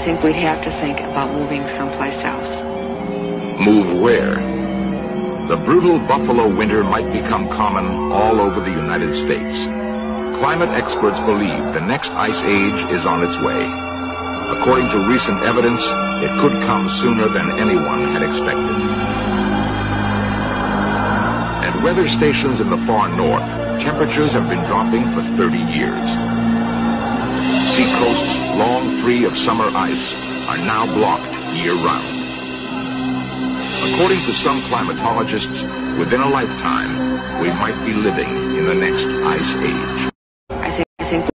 think we'd have to think about moving someplace else. Move where? The brutal buffalo winter might become common all over the United States. Climate experts believe the next ice age is on its way. According to recent evidence, it could come sooner than anyone had expected. At weather stations in the far north, temperatures have been dropping for 30 years. Seacoasts long free of summer ice are now blocked year-round. According to some climatologists, within a lifetime, we might be living in the next ice age.